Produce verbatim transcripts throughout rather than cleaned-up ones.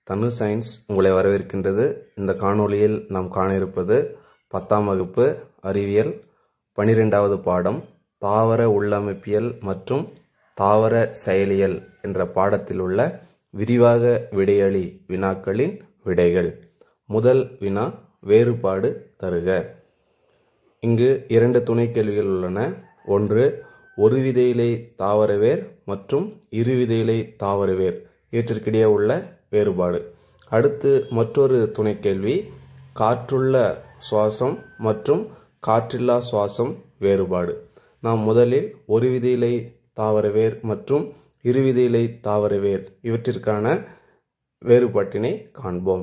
தனு science உங்களை வரவேற்கின்றது. இந்த காணொளியில் நாம் காண இருப்பது பத்தாம் வகுப்பு அறிவியல் பனிரெண்டாவது பாடம் தாவர உள்ளமைப்பியல் மற்றும் தாவர செயலியல் என்ற பாடத்தில் உள்ள விரிவாக விடையளி வினாக்களின் விடைகள். முதல் வினா, வேறுபாடு தருக. இங்கு இரண்டு துணை கேள்விகள் உள்ளன. ஒன்று, ஒரு விதையிலை தாவரவேர் மற்றும் இரு விதையிலை தாவரவேர் இவற்றிற்கிடையே உள்ள வேறுபாடு. அடுத்து மற்றொரு துணை கேள்வி, காற்றுள்ள சுவாசம் மற்றும் காற்றில்லா சுவாசம் வேறுபாடு. நாம் முதலில் ஒரு விதையிலை தாவரவேர் மற்றும் இரு விதையிலை தாவரவேர் இவற்றிற்கான வேறுபாட்டினை காண்போம்.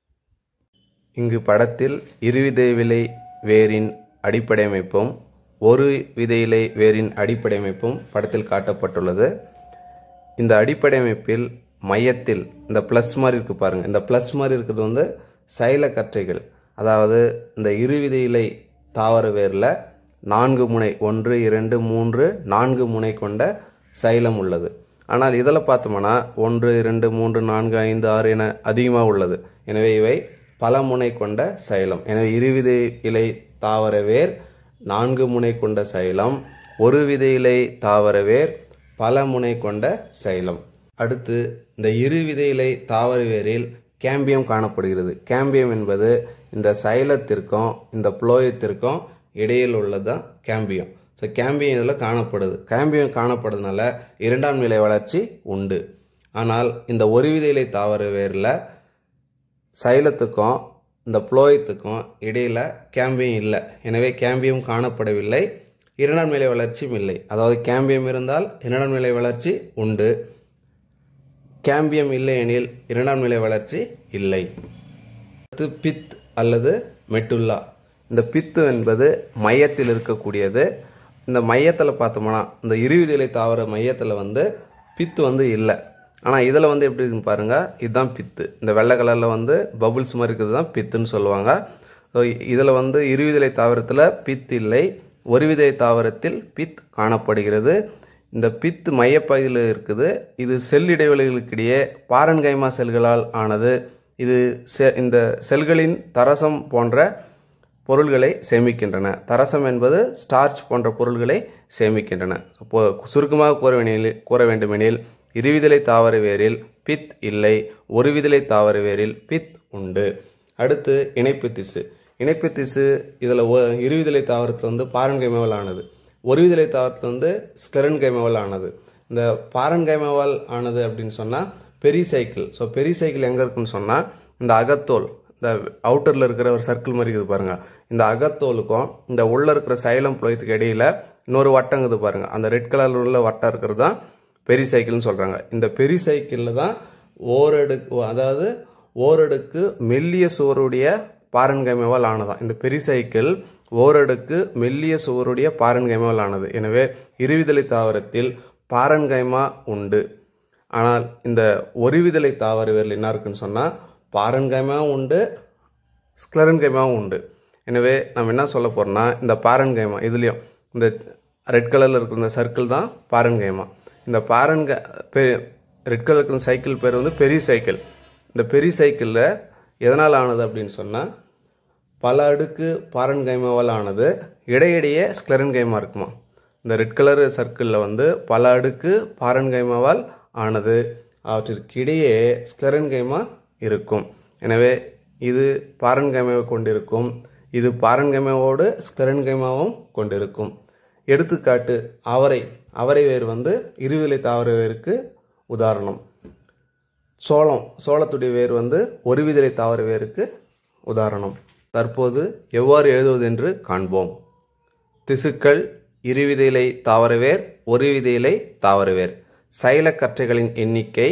இங்கு படத்தில் இரு விதையிலை வேரின் அடிப்படை அமைப்பும் ஒரு விதையிலை வேரின் அடிப்படை அமைப்பும் படத்தில் காட்டப்பட்டுள்ளது. இந்த அடிப்படை அமைப்பில் மையத்தில் இந்த ப்ளஸ் மாதிரி இருக்குது பாருங்கள். இந்த ப்ளஸ் மாதிரி இருக்கிறது வந்து சைல கற்றைகள். அதாவது இந்த இரு விதையிலை தாவர வேரில் நான்கு முனை, ஒன்று இரண்டு மூன்று நான்கு முனை கொண்ட சைலம் உள்ளது. ஆனால் இதில் பார்த்தோம்னா ஒன்று இரண்டு மூன்று நான்கு ஐந்து ஆறு என அதிகமாக உள்ளது. எனவே இவை பல முனை கொண்ட சைலம். எனவே இரு விதை இலை தாவர வேர் நான்கு முனை கொண்ட சைலம், ஒரு விதையிலை தாவர வேர் பல முனை கொண்ட சைலம். அடுத்து இந்த இரு விதையிலை தாவர வேரில் கேம்பியம் காணப்படுகிறது. கேம்பியம் என்பது இந்த சைலத்திற்கும் இந்த புளோயத்திற்கும் இடையில் உள்ளதுதான் கேம்பியம். ஸோ கேம்பியம் இதில் காணப்படுது. கேம்பியம் காணப்படுறதுனால இரண்டாம் நிலை வளர்ச்சி உண்டு. ஆனால் இந்த ஒரு விதையிலை தாவர வேரில் சைலத்துக்கும் இந்த புளோயத்துக்கும் இடையில் கேம்பியம் இல்லை. எனவே கேம்பியம் காணப்படவில்லை, இரண்டாம் நிலை வளர்ச்சியும் இல்லை. அதாவது கேம்பியம் இருந்தால் இரண்டாம் நிலை வளர்ச்சி உண்டு, கேம்பியம் இல்லை எனில் இரண்டாம் நிலை வளர்ச்சி இல்லை. அடுத்து பித் அல்லது மெட்டுல்லா. இந்த பித்து என்பது மையத்தில் இருக்கக்கூடியது. இந்த மையத்தில் பார்த்தோம்னா இந்த இரு விதையிலை தாவர மையத்தில் வந்து பித்து வந்து இல்லை. ஆனால் இதில் வந்து எப்படி இருக்குன்னு பாருங்கள், இதுதான் பித்து. இந்த வெள்ளை கலரில் வந்து பபுள்ஸ் மாதிரி இருக்கிறது தான் பித்துன்னு சொல்லுவாங்க. ஸோ இதில் வந்து இரு விதையிலை தாவரத்தில் பித் இல்லை, ஒரு விதை தாவரத்தில் பித் காணப்படுகிறது. இந்த பித்து மையப்பகுதியில் இருக்குது. இது செல் இடைவெளிகளுக்கிடையே பாரன்கைமா செல்களால் ஆனது. இது செ இந்த செல்களின் தரசம் போன்ற பொருள்களை சேமிக்கின்றன. தரசம் என்பது ஸ்டார்ச் போன்ற பொருள்களை சேமிக்கின்றன. அப்போ சுருக்கமாக கூற வேண்டிய கூற வேண்டுமெனில் இரு விதையிலை தாவர வேரில் பித் இல்லை, ஒரு விதையிலை தாவர வேரில் பித் உண்டு. அடுத்து இணைப்பு திசு. இணைப்பு திசு இதில் இரு விதையிலை தாவரத்தில் வந்து பாரன்கைமாவால் ஆனது, ஒரு விதையிலை தாவரத்தில் வந்து ஸ்க்லெரன்கைமாவால் ஆனது. இந்த பாரன்கைமாவால் ஆனது அப்படின்னு சொன்னால் பெரிசைக்கிள். ஸோ பெரிசைக்கிள் எங்கே இருக்குன்னு சொன்னால் இந்த அகத்தோல், இந்த அவுட்டரில் இருக்கிற ஒரு சர்க்கிள் மாதிரி இருக்குது பாருங்கள். இந்த அகத்தோலுக்கும் இந்த உள்ளே இருக்கிற சைலம் புளோயத்துக்கு இடையில் இன்னொரு வட்டம் இருக்குது பாருங்கள். அந்த ரெட் கலரில் உள்ள வட்டம் இருக்கிறது தான் பெரிசைக்கிள்னு சொல்கிறாங்க. இந்த பெரிசைக்கிளில் தான் ஓரடுக்கு, அதாவது ஓரடுக்கு மெல்லிய சுவருடைய பாரன்கைமாவால் ஆனதான். இந்த பெரிசைக்கிள் ஓரடுக்கு மெல்லிய சுவருடைய பாரன்கைமாவால் ஆனது. எனவே இரு விதையிலை தாவரத்தில் பாரன்கைமா உண்டு. ஆனால் இந்த ஒரு விதையிலை தாவர வேரில் என்ன இருக்குன்னு சொன்னால் பாரன்கைமாவும் உண்டு, ஸ்க்லெரன்கைமாவும் உண்டு. எனவே நம்ம என்ன சொல்ல போகிறோம்னா இந்த பாரன்கைமா இதுலேயும் இந்த ரெட் கலரில் இருக்கிற இந்த சர்க்கிள் தான் பாரன்கைமா. இந்த பாரன்கை ரெட் கலர் இருக்கிற சைக்கிள் பேர் வந்து பெரிசைக்கிள். இந்த பெரிசைக்கிளில் எதனால் ஆனது அப்படின்னு சொன்னால் பல அடுக்கு பாரன்கைமாவால் ஆனது, இடையிடையே ஸ்க்லெரன்கைமா இருக்குமா. இந்த ரெட் கலர் சர்க்கிளில் வந்து பல அடுக்கு பாரன்கைமாவால் ஆனது, அவற்றிற்கிடையே ஸ்க்லெரன்கைமா இருக்கும். எனவே இது பாரன்கைமாவை கொண்டிருக்கும், இது பாரன்கைமாவோடு ஸ்க்லெரன்கைமாவும் கொண்டிருக்கும். எடுத்துக்காட்டு அவரை. அவரை வேர் வந்து இரு விதையிலை தாவர வேருக்கு உதாரணம். சோளம், சோளத்துடைய வேர் வந்து ஒரு விதையிலை தாவர வேருக்கு உதாரணம். தற்போது எவ்வாறு எழுதுவது என்று காண்போம். திசுக்கள், இரு விதையிலை தாவரவேர், ஒரு விதையிலை தாவரவேர். சைல கற்றைகளின் எண்ணிக்கை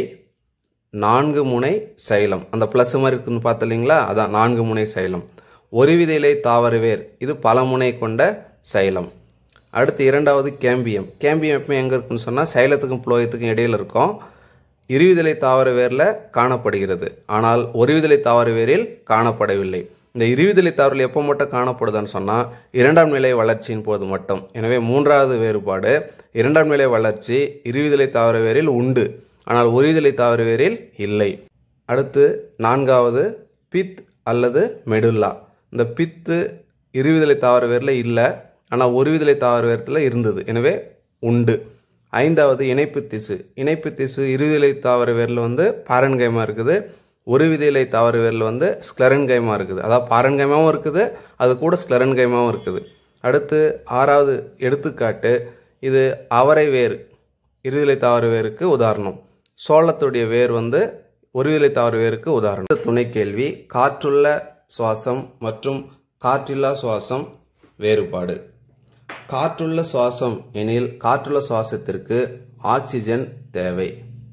நான்கு முனை சைலம். அந்த பிளஸ் மாதிரி இருக்குன்னு பார்த்து இல்லைங்களா, அதான் நான்கு முனை சைலம். ஒரு விதையிலை தாவரவேர் இது பல முனை கொண்ட சைலம். அடுத்து இரண்டாவது கேம்பியம். கேம்பியம் எப்பவுமே எங்கே இருக்குன்னு சொன்னால் சைலத்துக்கும் புளோயத்துக்கும் இடையில் இருக்கும். இரு விதையிலை தாவர வேரில் காணப்படுகிறது, ஆனால் ஒரு விதையிலை தாவர வேரில் காணப்படவில்லை. இந்த இரு விதையிலை தாவரில் எப்போ மட்டும் காணப்படுதுன்னு சொன்னால் இரண்டாம் நிலை வளர்ச்சியின் போது மட்டும். எனவே மூன்றாவது வேறுபாடு, இரண்டாம் நிலை வளர்ச்சி இரு விதையிலை தாவர வேரில் உண்டு, ஆனால் ஒரு விதையிலை தாவர வேரில் இல்லை. அடுத்து நான்காவது பித் அல்லது மெடுல்லா. இந்த பித்து இருவிதலை தாவர வேரில் இல்லை, ஆனால் ஒருவிதலை தாவர வேரத்தில் இருந்தது, எனவே உண்டு. ஐந்தாவது இணைப்பு திசு. இணைப்பு திசு இருவிதலை தாவர வேரில் வந்து பாரன்கைமா இருக்குது, ஒரு விதையிலை தாவர வேரில் வந்து ஸ்க்லெரன்கைமா இருக்குது. அதாவது பாரன்கைமாவும் இருக்குது, அது கூட ஸ்க்லெரன்கைமாவும் இருக்குது. அடுத்து ஆறாவது எடுத்துக்காட்டு, இது அவரை வேர் இருவிதலை தாவர வேருக்கு உதாரணம். சோளத்துடைய வேர் வந்து ஒருவிதலை தாவர வேருக்கு உதாரணம். துணை கேள்வி, காற்றுள்ள சுவாசம் மற்றும் காற்றில்லா சுவாசம் வேறுபாடு. காற்றுள்ள சுவாசம் எனில் காற்றுள்ள சுவாசத்திற்கு ஆக்சிஜன் தேவை.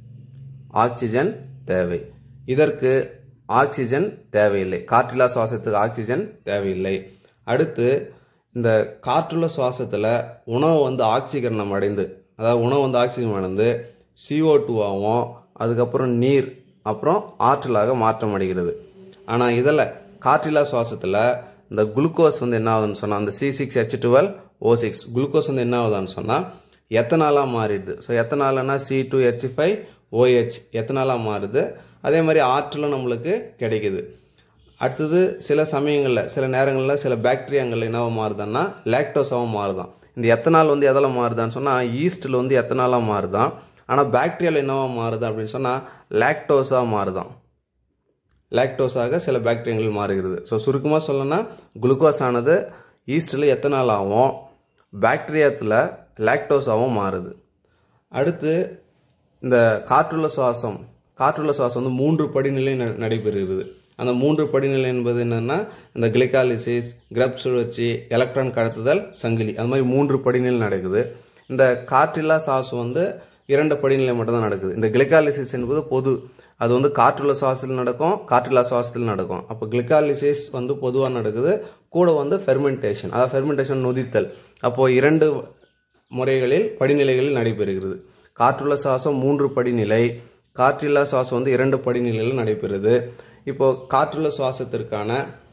ஆக்சிஜன் தேவை. இதற்கு ஆக்சிஜன் தேவையில்லை. காற்றில்லா சுவாசத்துக்கு ஆக்சிஜன் தேவையில்லை. அடுத்து இந்த காற்றுள்ள சுவாசத்தில் உணவு வந்து ஆக்சிகரணம் அடைந்து, அதாவது உணவு வந்து ஆக்சிஜன் அடைந்து சிஓ டூவாகவும் அதுக்கப்புறம் நீர் அப்புறம் ஆற்றலாக மாற்றம் அடைகிறது. ஆனால் இதில் காற்றில்லா சுவாசத்தில் இந்த குளுக்கோஸ் வந்து என்ன ஆகுதுன்னு சொன்னால், அந்த C six H twelve O six glucose வந்து என்ன ஆகுதான்னு சொன்னால் எத்தனாலாக மாறிடுது. ஸோ எத்தனாலனா C two H five OH எத்தனாலாக மாறுது. அதே மாதிரி ஆற்றலும் நம்மளுக்கு கிடைக்குது. அடுத்தது சில சமயங்களில் சில நேரங்களில் சில பாக்டீரியாங்கள் என்னவோ மாறுதான்னா லாக்டோஸாகவும் மாறுதான். இந்த எத்தனால் வந்து எதில் மாறுதான்னு சொன்னால் ஈஸ்டில் வந்து எத்தனாலாக மாறுதான். ஆனால் பாக்டீரியாவில் என்னவோ மாறுது அப்படின்னு சொன்னால் லாக்டோஸாக மாறுதான். லாக்டோஸாக சில பாக்டீரியாங்கள் மாறுகிறது. ஸோ சுருக்கமாக சொல்லணும்னா குளுக்கோஸ் ஆனது ஈஸ்டில் எத்தனாலாகவும் பாக்டீரியாத்தில் லாக்டோஸாகவும் மாறுது. அடுத்து இந்த காற்றுள்ள சுவாசம் காற்றுள்ள சுவாசம் வந்து மூன்று படிநிலை நடைபெறுகிறது. அந்த மூன்று படிநிலை என்பது என்னென்னா இந்த கிளைகாலிசிஸ், கிரப் சுழற்சி, எலக்ட்ரான் கடத்துதல், சங்கிலி, அது மாதிரி மூன்று படிநிலை நடக்குது. இந்த காற்றில்லா சுவாசம் வந்து இரண்டு படிநிலை மட்டும்தான் நடக்குது. இந்த கிளைகாலிசிஸ் என்பது பொது, அது வந்து காற்றுள்ள சுவாசத்தில் நடக்கும், காற்றில்லா சுவாசத்தில் நடக்கும். அப்போ கிளைகாலிசிஸ் வந்து பொதுவாக நடக்குது, கூட வந்து ஃபெர்மெண்டேஷன், அதாவது ஃபெர்மெண்டேஷன் நொதித்தல். அப்போது இரண்டு முறைகளில் படிநிலைகளில் நடைபெறுகிறது. காற்றுள்ள சுவாசம் மூன்று படிநிலை, காற்றில்லா சுவாசம் வந்து இரண்டு படிநிலையில் நடைபெறுது. இப்போது காற்றுள்ள சுவாசத்திற்கான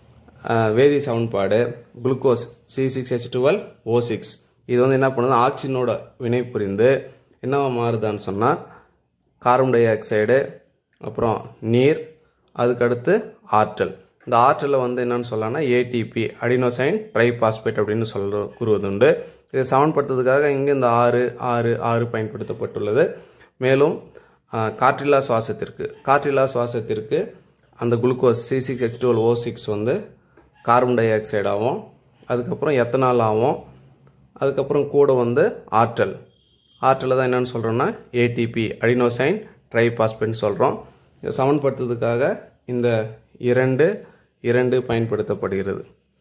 வேதி சமன்பாடு glucose C six H twelve O six. இது வந்து என்ன பண்ணுது, ஆக்சிஜனோட வினை புரிந்து என்னவா மாறுதான்னு சொன்னால் கார்பன் டை ஆக்சைடு, அப்புறம் நீர், அதுக்கடுத்து ஆற்றல். இந்த ஆற்றலை வந்து என்னன்னு சொல்லலாம்னா ஏடிபி அடினோசைன் ட்ரைபாஸ்பேட் அப்படின்னு சொல்ல கூறுவதுண்டு. இதை சமன்படுத்துறதுக்காக இங்கே இந்த ஆறு ஆறு ஆறு பயன்படுத்தப்பட்டுள்ளது. மேலும் காற்றில்லா சுவாசத்திற்கு காற்றில்லா சுவாசத்திற்கு அந்த glucose C six H twelve O six வந்து கார்பன் டை ஆக்சைடாகவும் அதுக்கப்புறம் எத்தனாலாகவும் அதுக்கப்புறம் கூட வந்து ஆற்றல் ஆற்றலை தான் என்னென்னு சொல்கிறோன்னா ஏடிபி அடினோசைன் ட்ரைபாஸ்பேட்னு சொல்கிறோம். இதை சமன்படுத்துறதுக்காக இந்த இரண்டு இரண்டு பயன்படுத்தப்படுகிறது.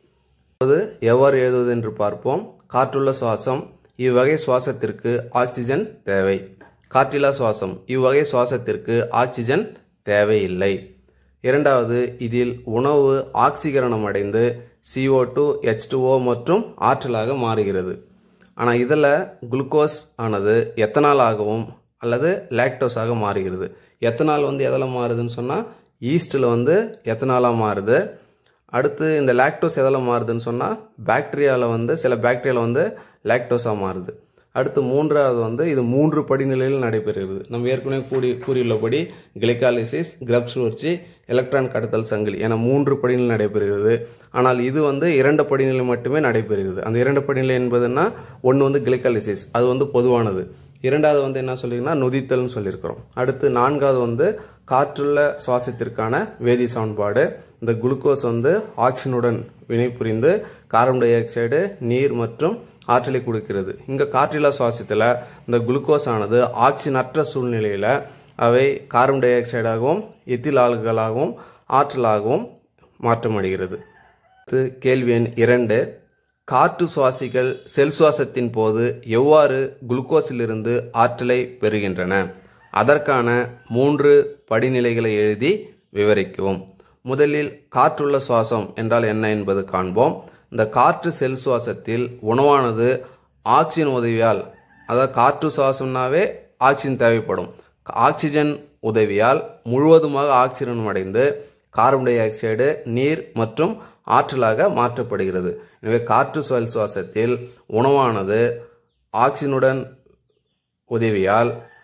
அது எவ்வாறு எழுதுவது என்று பார்ப்போம். காற்றுள்ள சுவாசம், இவ்வகை சுவாசத்திற்கு ஆக்சிஜன் தேவை. காற்றில்லா சுவாசம், இவ்வகை சுவாசத்திற்கு ஆக்சிஜன் தேவையில்லை. இரண்டாவது, இதில் உணவு ஆக்சிகரணம் அடைந்து CO two H two O மற்றும் ஆற்றலாக மாறுகிறது. ஆனால் இதில் குளுக்கோஸ் ஆனது எத்தனாலாகவும் அல்லது லாக்டோஸாக மாறுகிறது. எத்தனால் வந்து எதில் மாறுதுன்னு சொன்னால் ஈஸ்டில் வந்து எத்தனாலாக மாறுது. அடுத்து இந்த லாக்டோஸ் எதில் மாறுதுன்னு சொன்னால் பாக்டீரியாவில் வந்து சில பாக்டீரியாவில் வந்து லாக்டோஸாக மாறுது. அடுத்து மூன்றாவது வந்து இது மூன்று படிநிலையில் நடைபெறுகிறது. நம்ம ஏற்கனவே கூடி கூறியுள்ளபடி கிளைகாலிசிஸ், கிரப் சுழற்சி, எலக்ட்ரான் கடத்தல் சங்கிலி என மூன்று படிநிலை நடைபெறுகிறது. ஆனால் இது வந்து இரண்டு படிநிலை மட்டுமே நடைபெறுகிறது. அந்த இரண்டு படிநிலை என்பதுன்னா ஒன்று வந்து கிளைகாலிசிஸ், அது வந்து பொதுவானது. இரண்டாவது வந்து என்ன சொல்லியிருக்கோம்னா நொதித்தல்னு சொல்லியிருக்கிறோம். அடுத்து நான்காவது வந்து காற்றுள்ள சுவாசத்திற்கான வேதி சமன்பாடு. இந்த குளுக்கோஸ் வந்து ஆக்சிஜனுடன் வினை புரிந்து கார்பன் டை ஆக்சைடு, நீர் மற்றும் ஆற்றலை கொடுக்கிறது. இங்கே காற்றில்லா சுவாசத்தில் இந்த குளுக்கோஸ் ஆனது ஆக்சிஜன் அற்ற சூழ்நிலையில் அவை கார்பன் டை ஆக்சைடாகவும் எத்தில் ஆல்கலாகவும் ஆற்றலாகவும் மாற்றமடைகிறது. கேள்வி எண் இரண்டு, காற்று சுவாசிகள் செல் சுவாசத்தின் போது எவ்வாறு குளுக்கோஸிலிருந்து ஆற்றலை பெறுகின்றன? அதற்கான மூன்று படிநிலைகளை எழுதி விவரிக்கவும். முதலில் காற்றுள்ள சுவாசம் என்றால் என்ன என்பது காண்போம். இந்த காற்று செல் சுவாசத்தில் உணவானது ஆக்சிஜன் உதவியால், அதாவது காற்று சுவாசம்னாவே ஆக்சிஜன் தேவைப்படும், ஆக்சிஜன் உதவியால் முழுவதுமாக ஆக்சிஜன் அடைந்து கார்பன் டை ஆக்சைடு, நீர் மற்றும் ஆற்றலாக மாற்றப்படுகிறது. எனவே காற்று செல் சுவாசத்தில் உணவானது ஆக்சிஜனுடன் உதவியால்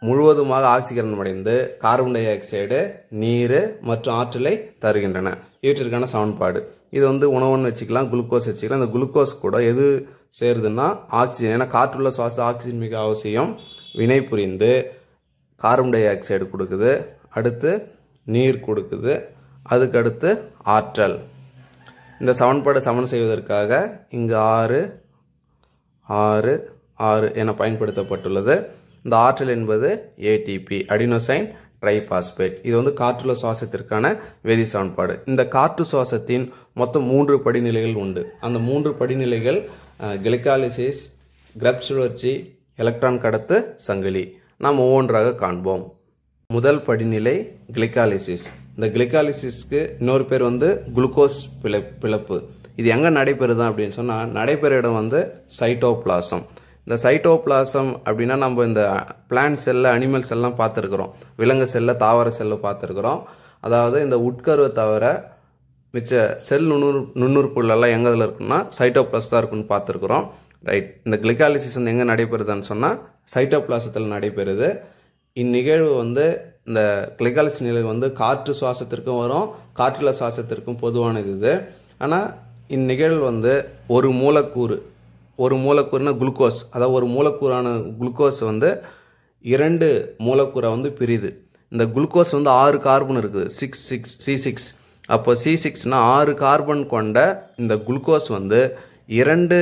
முழுவதுமாக ஆக்சிகரணம் அடைந்து கார்பன் டை ஆக்சைடு, நீர் மற்றும் ஆற்றலை தருகின்றன. இவற்றிற்கான சமன்பாடு இது வந்து உணவுன்னு வச்சுக்கலாம், குளுக்கோஸ் வச்சுக்கலாம். இந்த குளுக்கோஸ் கூட எது சேருதுன்னா ஆக்சிஜன். ஏன்னா காற்றுள்ள சுவாசத்தில் ஆக்சிஜன் மிக அவசியம். வினை புரிந்து கார்பன் டை ஆக்சைடு கொடுக்குது, அடுத்து நீர் கொடுக்குது, அதுக்கு அடுத்து ஆற்றல். இந்த சமன்பாடு சமன் செய்வதற்காக இங்கு ஆறு ஆறு ஆறு என பயன்படுத்தப்பட்டுள்ளது. இந்த ஆற்றல் என்பது ஏடிபி, அடினோசைன் ட்ரைபாஸ்பேட். இது வந்து காற்றுள்ள சுவாசத்திற்கான வேதி சமன்பாடு. இந்த காற்று சுவாசத்தின் மொத்தம் மூன்று படிநிலைகள் உண்டு. அந்த மூன்று படிநிலைகள் கிளைகாலிசிஸ், கிரெப்ஸ் சுழற்சி, எலக்ட்ரான் கடத்து சங்கிலி. நாம் ஒவ்வொன்றாக காண்போம். முதல் படிநிலை கிளைகாலிசிஸ். இந்த கிளைகாலிசிஸ்க்கு இன்னொரு பேர் வந்து குளுக்கோஸ் பிள பிளப்பு. இது எங்கே நடைபெறுது அப்படின்னு சொன்னால், நடைபெற இடம் வந்து சைட்டோபிளாசம். இந்த சைட்டோபிளாசம் அப்படின்னா நம்ம இந்த பிளான்ட் செல்ல, அனிமல் செல்லாம் பார்த்துருக்குறோம், விலங்கு செல்ல, தாவர செல்லை பார்த்துருக்குறோம். அதாவது இந்த உட்கருவை தவிர மிச்ச செல் நுண்ணுறு நுண்ணுறுப்புகளெல்லாம் எங்கே இதில் இருக்குன்னா சைட்டோபிளாஸ் தான் இருக்குன்னு பார்த்துருக்குறோம். ரைட். இந்த கிளைகாலிசிஸ் வந்து எங்கே நடைபெறுதுன்னு சொன்னால் சைட்டோபிளாசத்தில் நடைபெறுது. இந்நிகழ்வு வந்து இந்த கிளைகாலிசிஸ் நிலை வந்து காற்று சுவாசத்திற்கும் வரும், காற்றுள்ள சுவாசத்திற்கும் பொதுவானது இது. ஆனால் இந்நிகழ்வு வந்து ஒரு மூலக்கூறு ஒரு மூலக்கூறுனா குளுக்கோஸ், அதாவது ஒரு மூலக்கூறான குளுக்கோஸ் வந்து இரண்டு மூலக்கூறை வந்து பிரிது. இந்த குளுக்கோஸ் வந்து ஆறு கார்பன் இருக்குது, சிக்ஸ் சிக்ஸ் சி சிக்ஸ். அப்போ சி சிக்ஸ்னா ஆறு கார்பன் கொண்ட இந்த குளுக்கோஸ் வந்து இரண்டு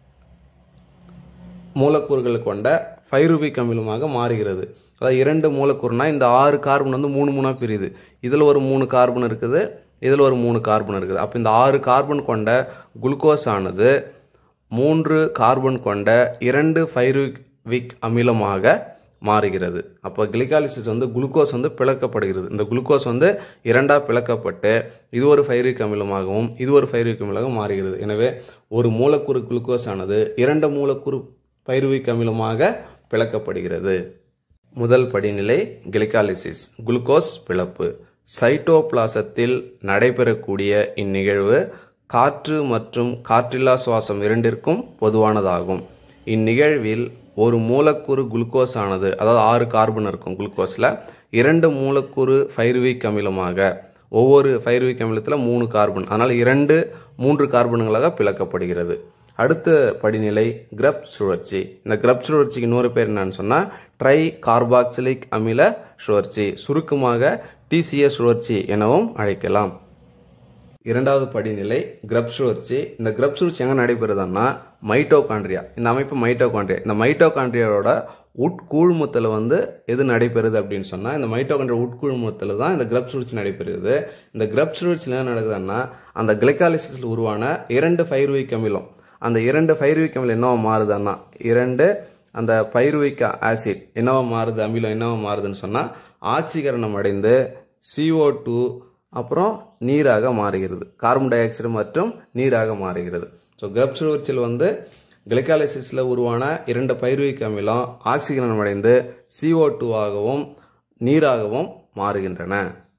மூலக்கூறுகள் கொண்ட பைருவிக் அமிலமாக மாறுகிறது. அதாவது இரண்டு மூலக்கூறுனா இந்த ஆறு கார்பன் வந்து மூணு மூணாக பிரியுது. இதில் ஒரு மூணு கார்பன் இருக்குது, இதில் ஒரு மூணு கார்பன் இருக்குது. அப்போ இந்த ஆறு கார்பன் கொண்ட குளுக்கோஸ் ஆனது மூன்று கார்பன் கொண்ட இரண்டு பைருவிக் அமிலமாக மாறுகிறது. அப்போ கிளைகாலிசிஸ் வந்து குளுக்கோஸ் வந்து பிளக்கப்படுகிறது. இந்த குளுக்கோஸ் வந்து இரண்டாக பிளக்கப்பட்டு இது ஒரு பைருவிக் அமிலமாகவும் இது ஒரு பைருவிக் அமிலமாகவும் மாறுகிறது. எனவே ஒரு மூலக்கூறு குளுக்கோஸ் ஆனது இரண்டு மூலக்கூறு பைருவிக் அமிலமாக பிளக்கப்படுகிறது. முதல் படிநிலை கிளைகாலிசிஸ், குளுக்கோஸ் பிளப்பு. சைட்டோபிளாசத்தில் நடைபெறக்கூடிய இந்நிகழ்வு காற்று மற்றும் காற்றில்லா சுவாசம் இரண்டிற்கும் பொதுவானதாகும். இந்நிகழ்வில் ஒரு மூலக்கூறு குளுக்கோஸ் ஆனது, அதாவது ஆறு கார்பன் இருக்கும் குளுக்கோஸில், இரண்டு மூலக்கூறு பைருவிக் அமிலமாக, ஒவ்வொரு பைருவிக் அமிலத்தில் மூணு கார்பன், அதனால் இரண்டு மூன்று கார்பன்களாக பிளக்கப்படுகிறது. அடுத்த படிநிலை கிரெப்ஸ் சுழற்சி. இந்த கிரெப்ஸ் சுழற்சிக்கு இன்னொரு பேர் என்னன்னு சொன்னால் ட்ரை கார்பாக்சிலிக் அமில சுழற்சி, சுருக்கமாக டிசிஎஸ் சுழற்சி எனவும் அழைக்கலாம். இரண்டாவது படிநிலை கிரெப்ஸ் சுழற்சி. இந்த கிரெப்ஸ் சுழற்சி எங்கே நடைபெறுதுன்னா மைட்டோகாண்ட்ரியா. இந்த அமைப்பு மைட்டோகாண்ட்ரியா. இந்த மைட்டோகாண்ட்ரியாவோட உட்கூழ்மத்தில் வந்து எது நடைபெறுது அப்படின்னு சொன்னால் இந்த மைட்டோகாண்ட்ரியா உட்கூழ்மத்தில் தான் இந்த கிரெப்ஸ் சுழற்சி நடைபெறுது. இந்த கிரெப்ஸ் சுழற்சியில் என்ன நடக்குதுன்னா அந்த கிளைகாலிசிஸில் உருவான இரண்டு பைருவிக் அமிலம், அந்த இரண்டு பைருவிக் அமிலம் என்னவா மாறுதுன்னா இரண்டு அந்த பைருவிக் ஆசிட் என்னவா மாறுது, அமிலம் என்னவா மாறுதுன்னு சொன்னால் ஆக்சிகரணம் அடைந்து சி ஓ டூ அப்புறம் நீராக மாறுகிறது. கார்பன் டை ஆக்சைடு மற்றும் நீராக மாறுகிறது. ஸோ கிரெப்ஸ் சுழற்சியில் வந்து கிளைகாலிசிஸில் உருவான இரண்டு பைருவிக் அமிலம் ஆக்சிகரணம் அடைந்து சி ஓ டூ ஆகவும் நீராகவும் மாறுகின்றன.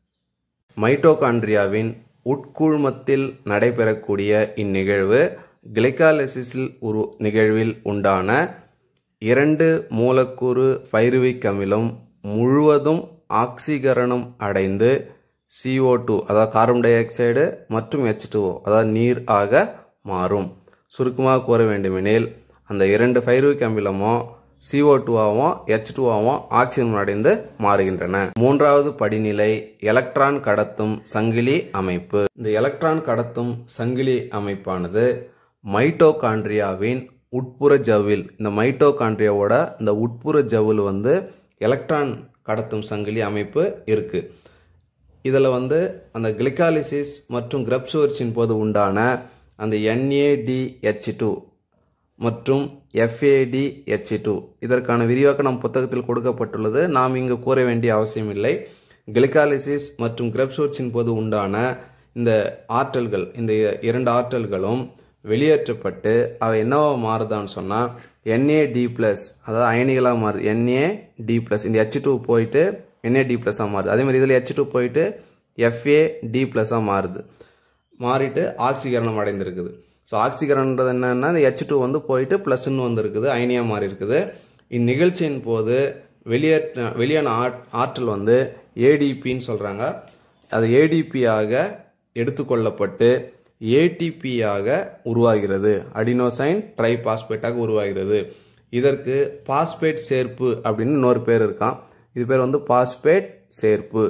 மைட்டோகாண்ட்ரியாவின் உட்கூழ்மத்தில் நடைபெறக்கூடிய இந்நிகழ்வு கிளைகாலிசிஸில் உரு நிகழ்வில் உண்டான இரண்டு மூலக்கூறு பைருவிக் அமிலம் முழுவதும் ஆக்சிகரணம் அடைந்து சி ஓ டூ அதாவது கார்பன் டை ஆக்சைடு மற்றும் எச் டூ ஓ அதாவது நீர் ஆக மாறும். சுருக்கமாக கூற வேண்டுமெனில் அந்த இரண்டு பைருவிக் அமிலமும் சி ஓ டூ ஆகவும் எச் டூ ஆகவும் ஆக்சிஜன் அடைந்து மாறுகின்றன. மூன்றாவது படிநிலை எலக்ட்ரான் கடத்தும் சங்கிலி அமைப்பு. இந்த எலக்ட்ரான் கடத்தும் சங்கிலி அமைப்பானது மைட்டோகாண்ட்ரியாவின் உட்புற ஜவ்வில், இந்த மைட்டோகாண்ட்ரியாவோட இந்த உட்புற ஜவ்வில் வந்து எலக்ட்ரான் கடத்தும் சங்கிலி அமைப்பு இருக்கு. இதில் வந்து அந்த கிளைகாலிசிஸ் மற்றும் கிரெப்ஸ் சுழற்சியின் போது உண்டான அந்த N A D H two மற்றும் F A D H two இதற்கான விரிவாக்கம் நம் புத்தகத்தில் கொடுக்கப்பட்டுள்ளது. நாம் இங்கு கூற வேண்டிய அவசியம் இல்லை. கிளைகாலிசிஸ் மற்றும் கிரெப்ஸ் சுழற்சியின் போது உண்டான இந்த ஆற்றல்கள், இந்த இரண்டு ஆற்றல்களும் வெளியேற்றப்பட்டு அவை என்னவா மாறுதான்னு சொன்னால் என் ஏ டி பிளஸ் அதாவது அயனிகளாக மாறுது. என் ஏ டி பிளஸ் இந்த எச் டூ போயிட்டு என் ஏ டி பிளஸாக மாறுது. அதே மாதிரி இதில் எச் டூ போயிட்டு எஃப் ஏ டி பிளஸாக மாறுது, மாறிட்டு ஆக்சிகரணம் அடைந்திருக்குது. ஸோ ஆக்சிகரணன்றது என்னன்னா இந்த எச் டூ வந்து போயிட்டு ப்ளஸ்ன்னு வந்துருக்குது, அயனியாக மாறி இருக்குது. இந்நிகழ்ச்சியின் போது வெளியேற்ற வெளியான ஆற்றல் வந்து ஏடிபின்னு சொல்கிறாங்க. அது ஏடிபியாக எடுத்துக்கொள்ளப்பட்டு ஏடிபியாக உருவாகிறது. அடினோசைன் ட்ரைபாஸ்பேட்டாக உருவாகிறது. இதற்கு பாஸ்பேட் சேர்ப்பு அப்படின்னு இன்னொரு பேர் இருக்கான். இது பேர் வந்து பாஸ்பேட் சேர்ப்பு.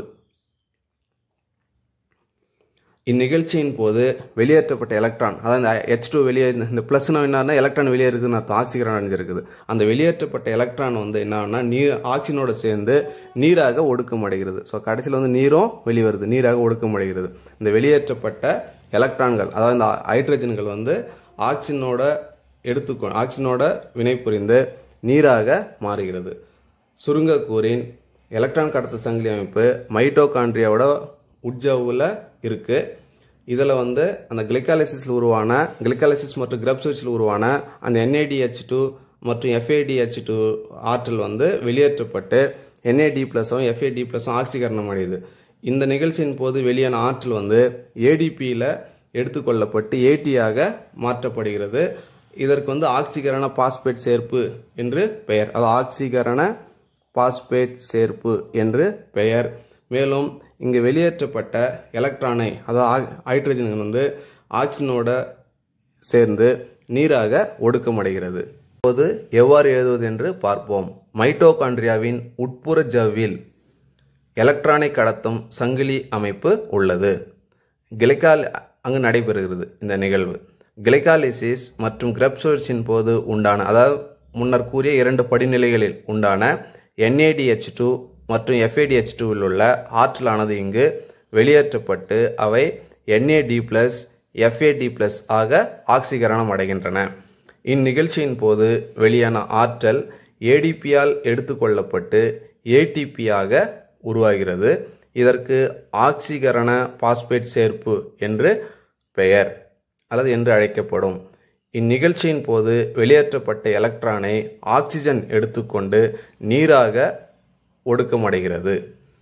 இந்நிகழ்ச்சியின் போது வெளியேற்றப்பட்ட எலக்ட்ரான், அதாவது எச் டூ வெளியே இந்த பிளஸ்னா என்னன்னா எலக்ட்ரான் வெளியே இருக்குதுன்னு அர்த்தம், ஆக்சிஜன் அடைஞ்சிருக்குது. அந்த வெளியேற்றப்பட்ட எலக்ட்ரான் வந்து என்னன்னா நீர் ஆக்சிஜனோட சேர்ந்து நீராக ஒடுக்கமடைகிறது. ஸோ கடைசியில் வந்து நீரும் வெளிவருது, நீராக ஒடுக்கமடைகிறது. இந்த வெளியேற்றப்பட்ட எலக்ட்ரான்கள், அதாவது இந்த ஹைட்ரஜன்கள் வந்து ஆக்சிஜனோட எடுத்துக்கொ ஆக்சிஜனோட வினை புரிந்து நீராக மாறுகிறது. சுருங்க கூறின் எலக்ட்ரான் கடத்து சங்கிலி அமைப்பு மைட்டோகாண்ட்ரியாவோட உட்ஜவ்வில் இருக்குது. இதில் வந்து அந்த கிளைகாலிசிஸில் உருவான கிளைகாலிசிஸ் மற்றும் கிரப்ஸ்விட்சில் உருவான அந்த என்ஏடிஹெச் டூ மற்றும் எஃப்ஏடிஹெச் டூ ஆற்றல் வந்து வெளியேற்றப்பட்டு என்ஏடி ப்ளஸும் எஃப்ஏடி ப்ளஸும் ஆக்சிகரணம் அடையுது. இந்த நிகழ்ச்சியின் போது வெளியான ஆற்றல் வந்து ஏடிபியில் எடுத்துக்கொள்ளப்பட்டு ஏடியாக மாற்றப்படுகிறது. இதற்கு வந்து ஆக்சிகரண பாஸ்பேட் சேர்ப்பு என்று பெயர். அது ஆக்சிகரண பாஸ்பேட் சேர்ப்பு என்று பெயர். மேலும் இங்கு வெளியேற்றப்பட்ட எலக்ட்ரானை, அதாவது ஹைட்ரஜன் வந்து ஆக்சிஜனோட சேர்ந்து நீராக ஒடுக்கமடைகிறது. இப்போது எவ்வாறு எழுதுவது என்று பார்ப்போம். மைட்டோகாண்ட்ரியாவின் உட்புற ஜவ்வில் எலக்ட்ரானை கடத்தும் சங்கிலி அமைப்பு உள்ளது. கிளைகால் அங்கு நடைபெறுகிறது. இந்த நிகழ்வு கிளைகாலிசிஸ் மற்றும் கிரப்ஸ்விட்சின் போது உண்டான, அதாவது முன்னர் கூறிய இரண்டு படிநிலைகளில் உண்டான என்ஏடிஹெச் டூ மற்றும் எஃப்ஏடிஹெச் டூவில் உள்ள ஆற்றலானது இங்கு வெளியேற்றப்பட்டு அவை என்ஏடி பிளஸ் எஃப்ஏடி பிளஸ் ஆக ஆக்சிகரணம் அடைகின்றன. இந்நிகழ்ச்சியின் போது வெளியான ஆற்றல் ஏடிபியால் எடுத்துக்கொள்ளப்பட்டு ஏடிபியாக உருவாகிறது. இதற்கு ஆக்சிகரண பாஸ்பேட் சேர்ப்பு என்று பெயர் அல்லது என்று அழைக்கப்படும். இந்நிகழ்ச்சியின் போது வெளியேற்றப்பட்ட எலக்ட்ரானை ஆக்சிஜன் எடுத்துக்கொண்டு நீராக ஒடுக்கமடைகிறது.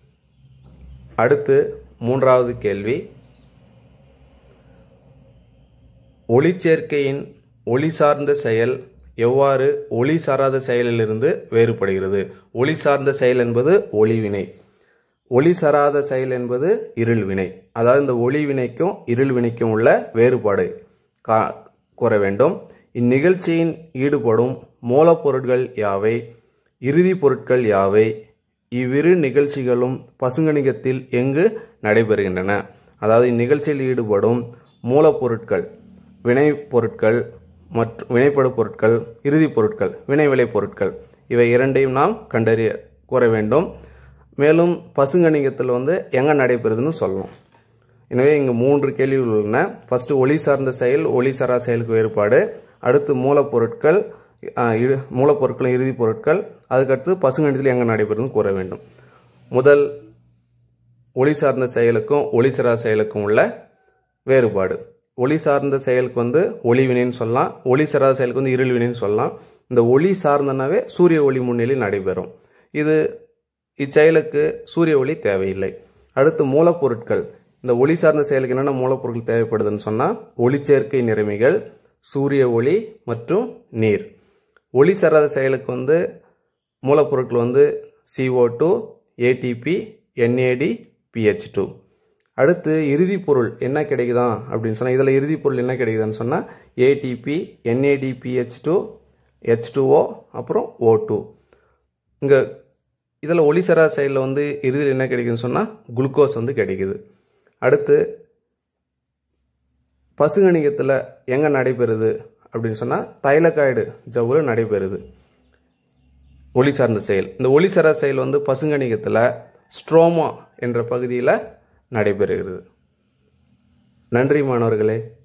அடுத்து மூன்றாவது கேள்வி, ஒளிச்சேர்க்கையின் ஒளி சார்ந்த செயல் எவ்வாறு ஒளி சாராத செயலிலிருந்து வேறுபடுகிறது? ஒளி சார்ந்த செயல் என்பது ஒளிவினை, ஒளி சாராத செயல் என்பது இருள்வினை. அதாவது இந்த ஒளிவினைக்கும் இருள்வினைக்கும் உள்ள வேறுபாடு கா கூற வேண்டும். இந்நிகழ்ச்சியின் ஈடுபடும் மூலப்பொருட்கள் யாவை? இறுதி பொருட்கள் யாவை? இவ்விரு நிகழ்ச்சிகளும் பசுங்கணிகத்தில் எங்கு நடைபெறுகின்றன? அதாவது இந்நிகழ்ச்சியில் ஈடுபடும் மூலப்பொருட்கள், வினை பொருட்கள் மற்றும் வினைப்படு பொருட்கள், இறுதி பொருட்கள், வினை விளை பொருட்கள், இவை இரண்டையும் நாம் கண்டறிய கூற வேண்டும். மேலும் பசுங்கணிகத்தில் வந்து எங்கே நடைபெறுதுன்னு சொல்லணும். எனவே இங்கு மூன்று கேள்விகள் உள்ளன. ஃபர்ஸ்ட் ஒளி சார்ந்த செயல், ஒளி சாரா செயலுக்கு வேறுபாடு. அடுத்து மூலப்பொருட்கள், மூலப்பொருட்கள், இறுதி பொருட்கள். அதுக்கடுத்து பசுங்கணிதத்தில் எங்கே நடைபெறுதுன்னு கூற வேண்டும். முதல் ஒளி சார்ந்த செயலுக்கும் ஒளி சாரா செயலுக்கும் உள்ள வேறுபாடு. ஒளி சார்ந்த செயலுக்கு வந்து ஒளிவினைன்னு சொல்லலாம், ஒளி சாராத செயலுக்கு வந்து இருள்வினைன்னு சொல்லலாம். இந்த ஒளி சார்ந்தனாவே சூரிய ஒளி முன்னிலையில் நடைபெறும். இது இச்செயலுக்கு சூரிய ஒளி தேவையில்லை. அடுத்து மூலப்பொருட்கள். இந்த ஒளி சார்ந்த செயலுக்கு என்னென்ன மூலப்பொருட்கள் தேவைப்படுதுன்னு சொன்னால் ஒளிச்சேர்க்கை நிறமிகள், சூரிய ஒளி மற்றும் நீர். ஒளி சாராத செயலுக்கு வந்து மூலப்பொருட்கள் வந்து C O two, ATP, NAD, PH two. அடுத்து இறுதி பொருள் என்ன கிடைக்குதான் அப்படின்னு சொன்னால், இதில் இறுதி பொருள் என்ன கிடைக்குதுன்னு சொன்னால் ATP, NAD, PH two, H two O, அப்புறம் ஓ டூ. இங்கே இதில் ஒளி சாராத செயலில் வந்து இறுதியில் என்ன கிடைக்குதுன்னு சொன்னால் குளுக்கோஸ் வந்து கிடைக்குது. அடுத்து பசுங்கணிகத்தில் எங்கே நடைபெறுது அப்படின்னு சொன்னால் தைலகாய்டு ஜவ்வில் நடைபெறுது ஒளி சார்ந்த செயல். இந்த ஒளி சாரா செயல் வந்து பசுங்கணிகத்தில் ஸ்ட்ரோமா என்ற பகுதியில் நடைபெறுகிறது. நன்றி மாணவர்களே.